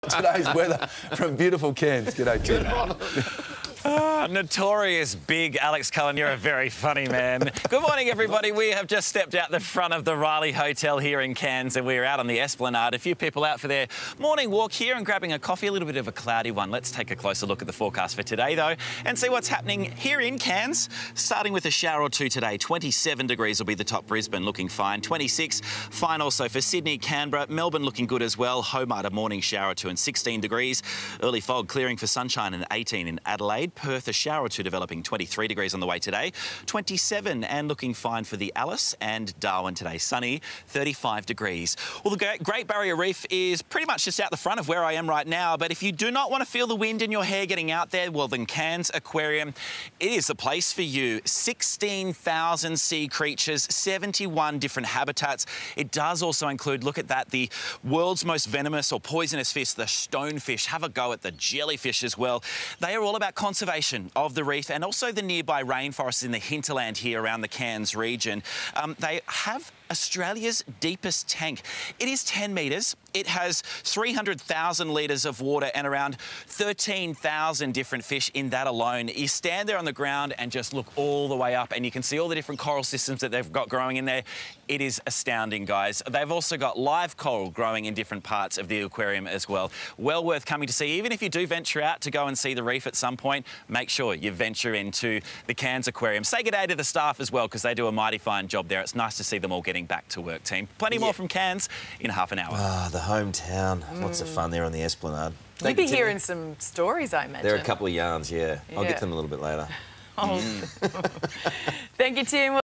today's weather from beautiful Cairns. G'day, Tim. Notorious big Alex Cullen, you're a very funny man. Good morning, everybody. We have just stepped out the front of the Riley Hotel here in Cairns, and we're out on the Esplanade. A few people out for their morning walk here and grabbing a coffee, a little bit of a cloudy one. Let's take a closer look at the forecast for today, though, and see what's happening here in Cairns. Starting with a shower or two today. 27 degrees will be the top. Brisbane looking fine. 26, fine also for Sydney, Canberra. Melbourne looking good as well. Hobart, a morning shower or two and 16 degrees. Early fog clearing for sunshine and 18 in Adelaide. Perth, a shower or two developing, 23 degrees on the way today. 27 and looking fine for the Alice, and Darwin today sunny, 35 degrees. Well, the Great Barrier Reef is pretty much just out the front of where I am right now, but if you do not want to feel the wind in your hair getting out there, well, then Cairns Aquarium, it is the place for you. 16,000 sea creatures, 71 different habitats. It does also include, look at that, the world's most venomous or poisonous fish, the stonefish. Have a go at the jellyfish as well. They are all about conservation of the reef and also the nearby rainforests in the hinterland here around the Cairns region. They have Australia's deepest tank. It is 10 metres. It has 300,000 litres of water and around 13,000 different fish in that alone. You stand there on the ground and just look all the way up and you can see all the different coral systems that they've got growing in there. It is astounding, guys. They've also got live coral growing in different parts of the aquarium as well. Well worth coming to see. Even if you do venture out to go and see the reef at some point, make sure you venture into the Cairns Aquarium. Say good day to the staff as well, because they do a mighty fine job there. It's nice to see them all getting back to work, team. Plenty more from Cairns in half an hour. Ah, the hometown. Lots of fun there on the Esplanade. You'll be hearing some stories, I imagine. There are a couple of yarns, yeah. I'll get them a little bit later. Oh. Thank you, Tim.